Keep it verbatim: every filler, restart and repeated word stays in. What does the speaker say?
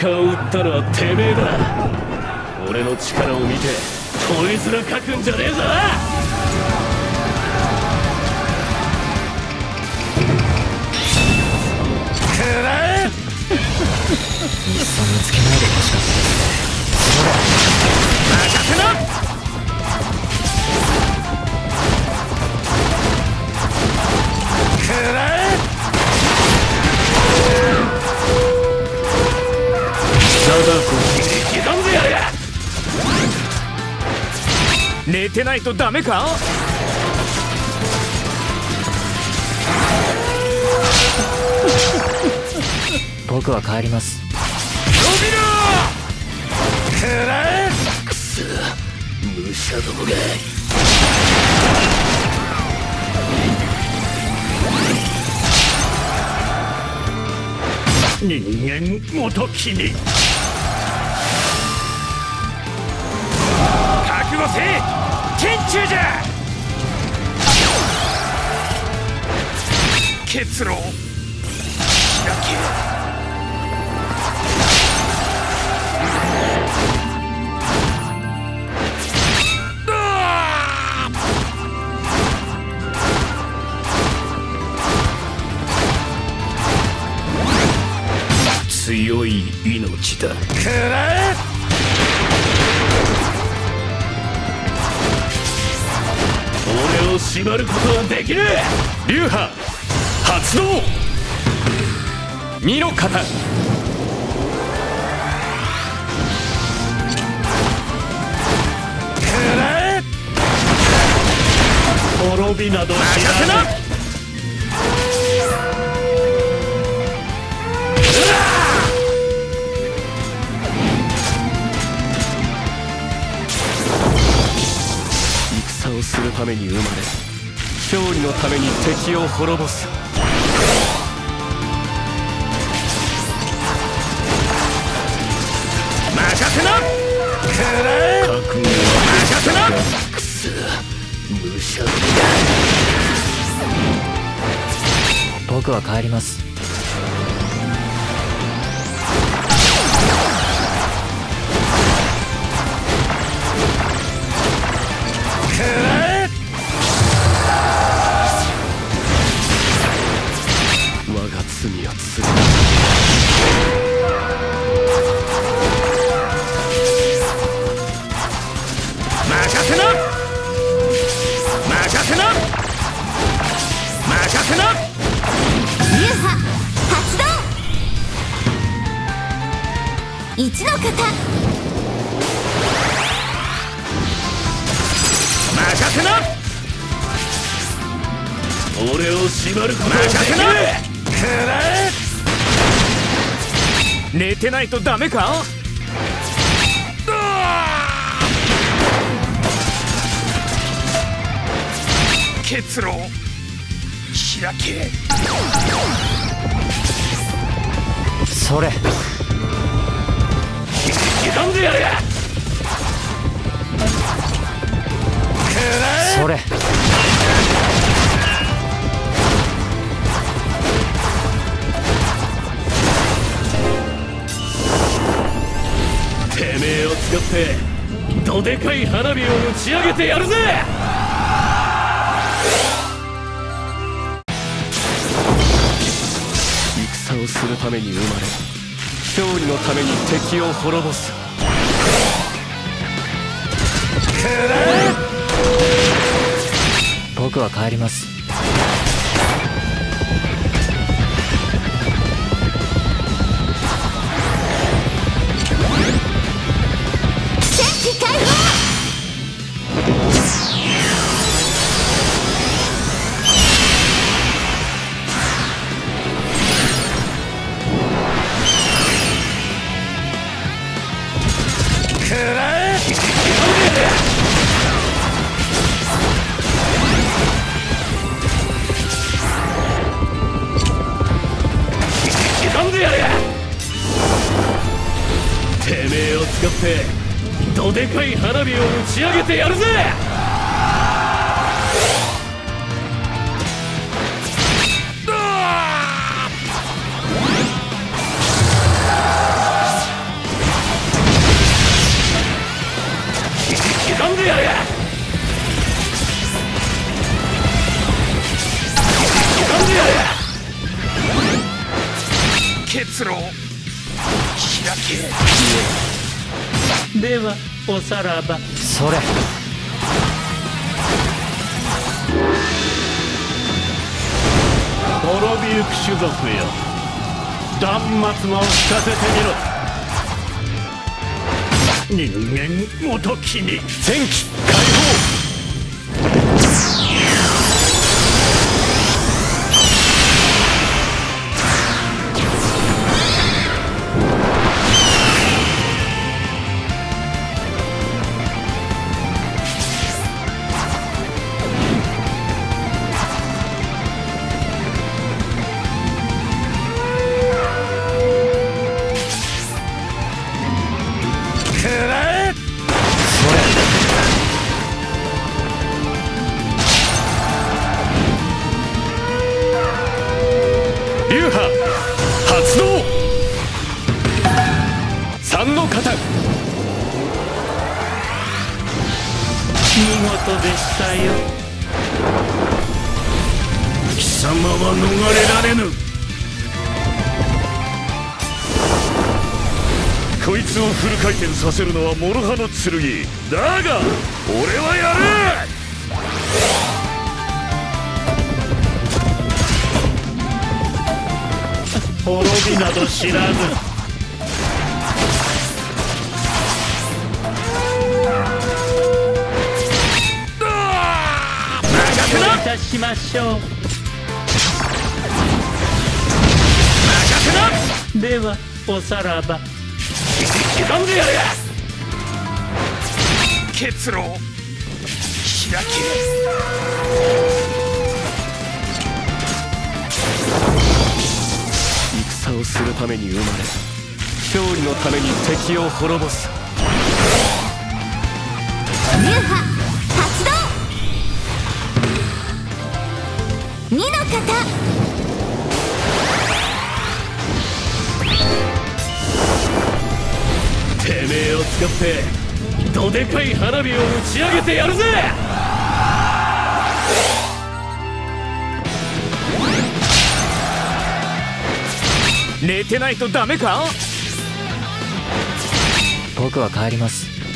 鷹を撃ったのはてめえだ。俺の力を見てこいつら書くんじゃねえぞ。くらえ。いっそ見つけないでほしかったですね。任せな。くらえ。刻んでやれ。寝てないとダメか。僕は帰ります。伸びろ。くらえ。くそ、武者どもが。人間ごときに覚悟せい。天誅じゃ。結露開け。強い命だ。くらえ。俺を縛ることはできる。流派発動。二の型。くらえ。滅びなど知らせな。戦をするために生まれ、勝利のために敵を滅ぼす。任せな。くらえ。覚悟は任せな。くそ、武者だ。僕は帰ります。我が罪を償う。任せな。任せな。任せな。 流派発動。一の型。 任せな。俺を縛ることはできる。くらえ。寝てないとダメか。結露開け。それ刻んでやれ。それてめえを使ってどでかい花火を打ち上げてやるぜ。戦をするために生まれ、勝利のために敵を滅ぼす。くらえ。僕は帰ります。 戦機開放。 くらえ。刻んでやれ。てめえを使ってどでかい花火を打ち上げてやるぜ。 刻んでやる。刻んでやる。結露開け。 ではおさらば。 それ。 滅びゆく種族よ、断末魔を聞かせてみろ。人間ごときに戦機解放。流派発動。三の型。 見事でしたよ。 貴様は逃れられぬ。こいつをフル回転させるのは諸刃の剣だが、俺はやる。 滅びなど知らず。どういたしましょう。ではおさらば。 刻んでやる。結露開け。戦をするために生まれ、勝利のために敵を滅ぼす。 流派発動。二の型。 てめえを使ってどでかい花火を打ち上げてやるぜ。寝てないとダメか。僕は帰ります。